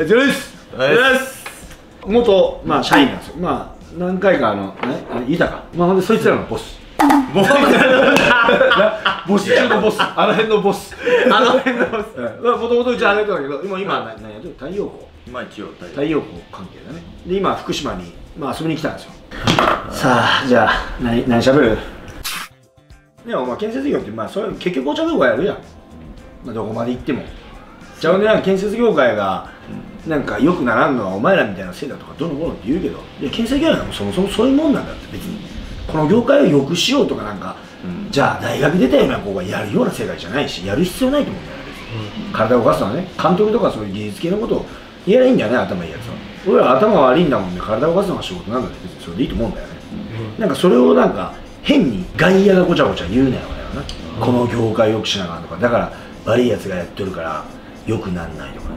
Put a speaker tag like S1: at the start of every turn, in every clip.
S1: ゼです。元社員なんですよ。何回か豊か。ほんでそいつらのボス。ボス中のボス。あの辺のボス。もともとうちあれだけど、今何やってる？太陽光。
S2: 今一応
S1: 太陽光関係だね。で今福島に遊びに来たんですよ。さあじゃあ何喋る？でも建設業ってそれ結局お茶業界やるやん。どこまで行っても。じゃあね、建設業界がなんか良くならんのはお前らみたいなせいだとかどのものって言うけど、いや建設業界はそもそもそういうもんなんだって。別にこの業界を良くしようとかじゃあ大学出たような子がやるような世界じゃないし、やる必要ないと思うんだよね。別に体を動かすのはね、監督とかそういう技術系のことを言えばいいんだよね、頭いいやつは。俺ら頭悪いんだもんね、体を動かすのが仕事なんだって。別にそれでいいと思うんだよね。なんかそれを変に外野がごちゃごちゃ言うなよな、この業界を良くしながらとか、だから悪いやつがやってるから良くなんないとか、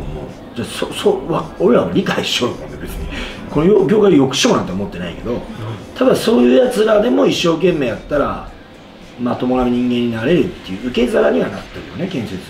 S1: 俺らは理解しようと思うんで、別にこの業界を良くしようなんて思ってないけど、ただそういうやつらでも一生懸命やったらまともな人間になれるっていう受け皿にはなってるよね、建設業って。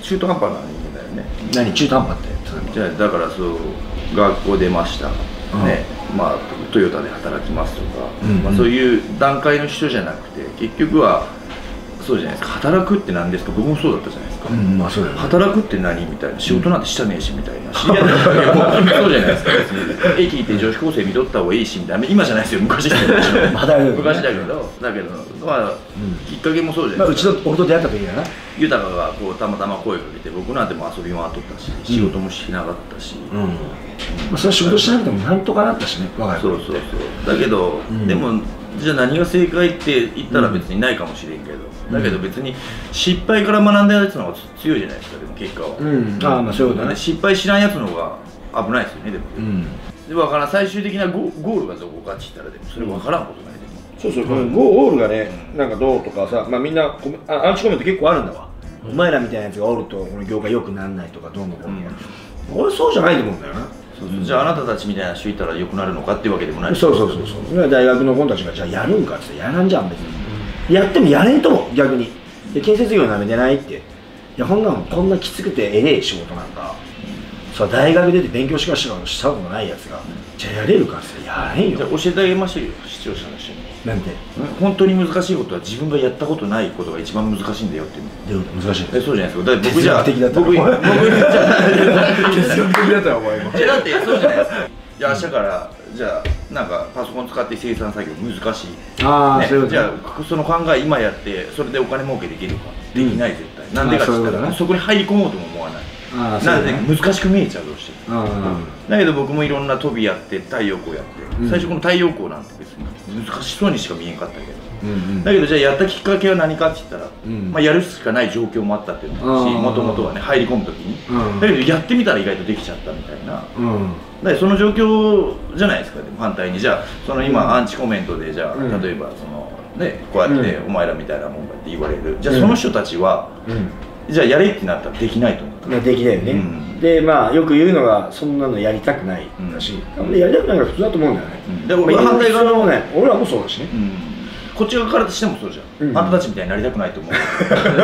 S2: 中途半端な人間だよね。
S1: 何中途半端って？
S2: じゃあだから学校出ましたね、トヨタで働きますとか、そういう段階の人じゃなくて、結局はそうじゃないですか。働くって何ですか？僕もそうだったじゃないですか。
S1: そうだよね。
S2: 働くって何みたいな、仕事なんてしたねえしみたいな。知り合いだったらそうじゃないですか。別に駅行って女子高生見とった方がいいしみたいな。今じゃないですよ、昔だけど。昔だけど、きっかけもそうじゃないですか。
S1: 俺と出会った時だな。
S2: 豊がたまたま声かけて、僕なんても遊び回っとったし、仕事もしなかったし。
S1: それは仕事しなくてもなんとかなったしね。
S2: そうだけど、でもじゃあ何が正解って言ったら別にないかもしれんけど、だけど別に失敗から学んだやつの方が強いじゃないですか。でも結果は
S1: そういうことね。
S2: 失敗しないやつの方が危ないですよね。でもで分からん、最終的なゴールがどこかって言ったら、でもそれ分からんことない。
S1: そう、ゴールがね、どうとかさ、みんなアンチコメント結構あるんだわ。お前らみたいなやつがおるとこの業界良くならないとかどうのこうの。俺そうじゃないと思うんだよな。
S2: じゃああなたたちみたいな人いたら良くなるのかっていうわけでもない。
S1: そう大学の子たちがじゃあやるんかってやらんじゃん。別にやってもやれんと思う。逆に建設業なめてないって。いやこんなきつくてええ仕事なんか大学出て勉強しかしたことがないやつがじゃあやれるかってやれんよ。
S2: じゃあ教えてあげましょうよ、視聴者の人に。
S1: なんで
S2: 本当に難しいことは自分がやったことないことが一番難しいんだよっていうの。
S1: 難しい。
S2: そうじゃないですか。だって僕じゃ
S1: 哲学的だったら哲学的だったらお前も。
S2: だってそうじゃないですか。じゃあ明日からじゃあパソコン使って生産作業難しい。じゃあその考え今やってそれでお金儲けできるか？できない絶対。なんでかって言ったらそこに入り込もうとも思わない。なんで難しく見えちゃうどうしても。だけど僕もいろんな飛びやって太陽光やって、最初この太陽光なんて別に難しそうにしか見えんかったけど、だけどじゃあやったきっかけは何かって言ったら、やるしかない状況もあったっていうのもあるし、もともとはね入り込む時に、だけどやってみたら意外とできちゃったみたいな。だからその状況じゃないですか。でも反対にじゃあ今アンチコメントでじゃあ例えばこうやってお前らみたいなもんだって言われる。じゃあその人たちはじゃあやれってなったらできないと思う。
S1: できないよね。でよく言うのがそんなのやりたくないだし、やりたくないが普通だと思うんだよね。
S2: でも反対側のね、
S1: 俺らもそうだしね。
S2: こっち側からしてもそうじゃん。あんたたちみたいになりたくないと思う。じゃあ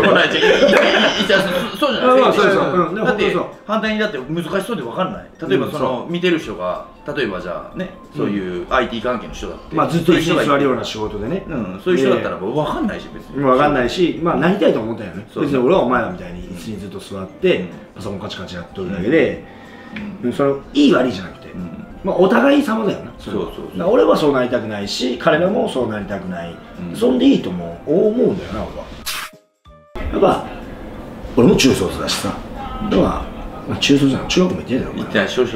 S2: そうじゃないですか。だって反対にだって難しそうで分かんない。例えば見てる人が例えばじゃあね、そういう IT 関係の人だって
S1: ずっと一緒に座るような仕事でね、
S2: そういう人だったら分かんないし、別に
S1: 分かんないし、なりたいと思ったよね。別に俺はお前らみたいに椅子にずっと座ってパソコンカチカチやっとるだけで、いい悪いじゃなくてお互い様だよな。俺はそうなりたくないし、彼らもそうなりたくない。そんでいいと思うんだよな。俺はやっぱ俺も中卒だしさ。中卒じゃん。中学も行ってないだろ。
S2: 行ってない。小卒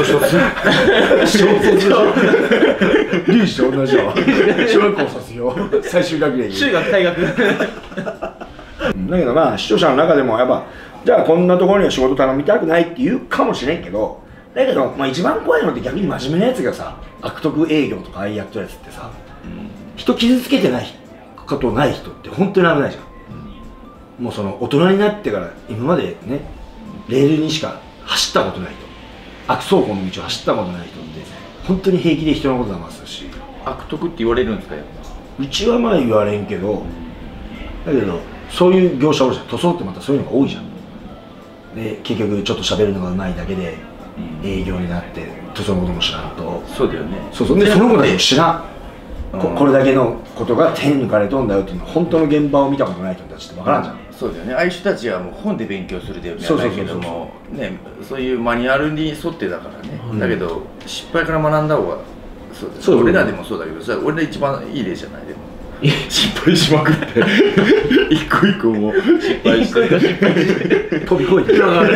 S1: リュウジと同じだわ。小学校卒業最終学年。
S2: 中学大学だ
S1: けど視聴者の中でもやっぱじゃあこんなところには仕事頼みたくないって言うかもしれんけど、だけど一番怖いのって逆に真面目なやつがさ、悪徳営業とかああいうやってるやつってさ、人傷つけてないことない人って本当に危ないじゃん。もう大人になってから今までねレールにしか走ったことない人、悪走行の道を走ったことない人って本当に平気で人のこと騙すし。
S2: 悪徳って言われるんですか？
S1: うちは言われんけど、だけどそういう業者おるじゃん。塗装ってまたそういうのが多いじゃん。 で結局ちょっと喋るのがうまいだけで営業になってそのことも知らんと。
S2: そうだよね。
S1: そうでその子たちも知らん、これだけのことが手抜かれとんだよっていうのは本当の現場を見たことない人たちって分からんじゃん。
S2: そうだよね。ああいう人たちはもう本で勉強するではないけどもね、そういうマニュアルに沿ってだからね、だけど失敗から学んだ方がそう、俺らでもそうだけどさ、俺ら一番いい例じゃない。でも失敗しまくって一個一個も失敗して
S1: 飛び越えて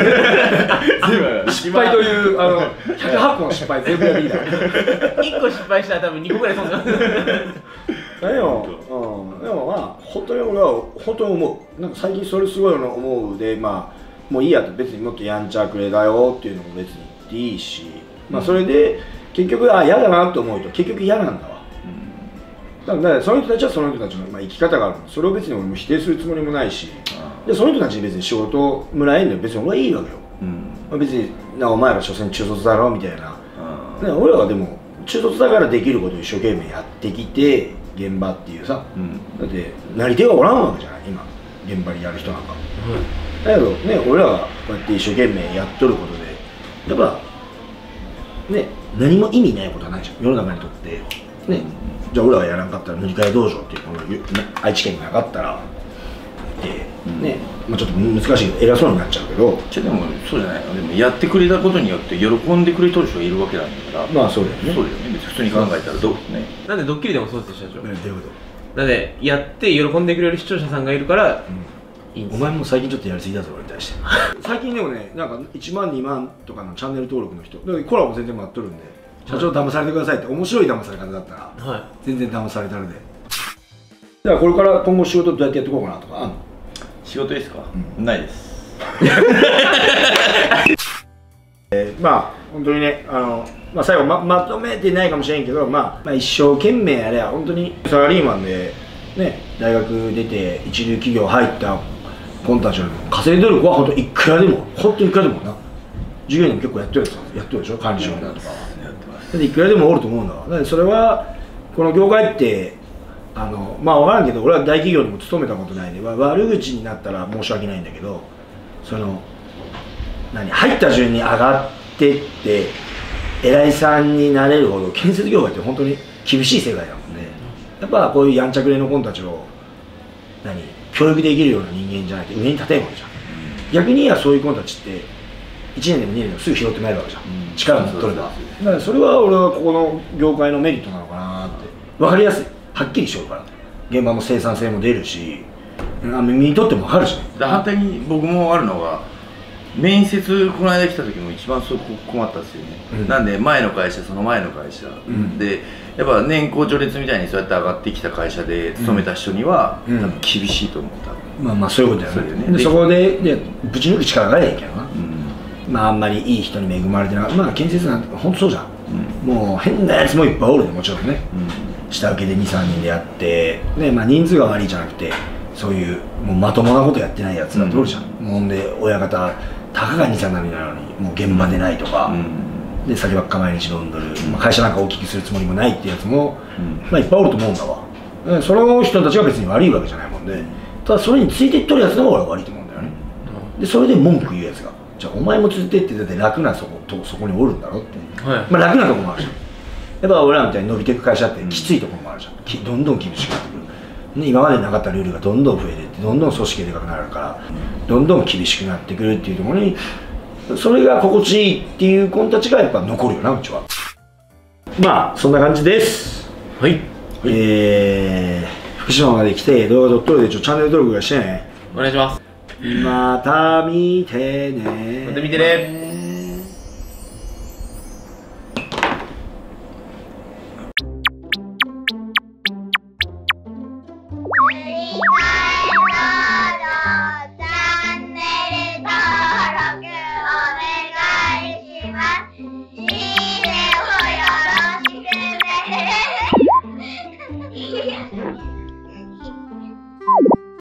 S1: 失敗という108個の失敗全部やってきた。
S3: 1個失敗したら多分2個ぐらい飛んだ。
S1: でもまあ本当に俺は本当に思う。なんか最近それすごい思うで、まあもういいやと、別にもっとやんちゃくれだよっていうのも別に言っていいし、まあそれで結局嫌だなと思うと結局嫌なんだわ。だからその人たちはその人たちの生き方がある。それを別に俺も否定するつもりもないし、でその人たちに別に仕事をもらえるのは別に俺はいいわけよ。別にお前ら所詮中卒だろみたいな。俺らはでも中卒だからできることを一生懸命やってきて、現場っていうさ、だってなり手がおらんわけじゃない今現場にやる人なんか。だけどね、俺らがこうやって一生懸命やっとることでやっぱね、何も意味ないことはないじゃん世の中にとってね。じゃあ俺らがやらなかったら塗り替え道場っていうこの愛知県になかったらね、まあちょっと難しいけど偉そうになっちゃうけど、
S2: でもそうじゃないの。でもやってくれたことによって喜んでくれとる人がいるわけなんだから。
S1: まあそうだよね。
S2: そうだよね。別に普通に考えたらどうね。
S3: なんでドッキリでもそうでしたでしょ。
S1: どういうこと？
S3: なんでやって喜んでくれる視聴者さんがいるからいいんですよ。
S1: お前も最近ちょっとやりすぎだぞ俺に対して。最近でもね、なんか1万2万とかのチャンネル登録の人でコラボ全然待っとるんで、社長騙されてくださいって面白い騙され方だったら全然騙されたので。じゃあこれから今後仕事どうやってやっていこうかなとかあんの？
S2: 仕事ですか？ないです。
S1: まあ本当にね、まあ、最後 まとめてないかもしれんけど、まあ一生懸命やれば本当にサラリーマンでね、大学出て一流企業入った子たちよりも稼いでる子は本当いくらでも本当にいくらでもな、授業にも結構やってるでしょ、管理職だとかでいくらでもおると思うんだわ。だからそれはこの業界ってまあ分からんけど、俺は大企業にも勤めたことないんで悪口になったら申し訳ないんだけど、その入った順に上がってって偉いさんになれるほど建設業界って本当に厳しい世界だもんね。やっぱこういうやんちゃくれの子たちを教育できるような人間じゃないと上に立てんわけじゃん。逆にそういう子たちって1年でも2年でもすぐ拾ってもらえるわけじゃん、力持っとれば。だからそれは俺はここの業界のメリットなのかなって。分かりやすい、はっきりしようから、現場も生産性も出るし、耳にとっても分かるしね。
S2: 反対に僕もあるのが、面接この間来た時も一番そこ困ったんですよね、なんで前の会社、その前の会社、でやっぱ年功序列みたいにそうやって上がってきた会社で勤めた人には、多分厳しいと思った。
S1: まあそういうことだよね。でそこでぶち抜く力がないけどな、まああんまりいい人に恵まれてなかった。まあ建設なんて本当そうじゃん、もう変なやつもいっぱいおるで、もちろんね、下請けで 2,3 人でやってね、まあ人数が悪いじゃなくて、そういうもうまともなことやってないやつだっておるじゃん、ほんで親方たかが 2,3 なのにもう現場でないとか、で酒ばっか毎日飲んどる、会社なんか大きくするつもりもないってやつも、まあいっぱいおると思うんだわ。その人たちが別に悪いわけじゃないもんで、ただそれについていっとるやつの方が俺は悪いと思うんだよね。でそれで文句言うやつが、じゃあお前もついてってだって楽なそこにおるんだろって、まあ楽なとこもあるじゃん。やっぱ俺らみたいに伸びていく会社ってきついところもあるじゃん、どんどん厳しくなってくる。今までなかったルールがどんどん増えていって、どんどん組織がでかくなるから、どんどん厳しくなってくるっていうところに、それが心地いいっていう子たちがやっぱ残るよな、うちは。まあそんな感じです。
S3: はい。
S1: 福島まで来て動画撮っとるでチャンネル登録がしてね。
S3: お願いします。
S1: また見てね。
S3: また見てね。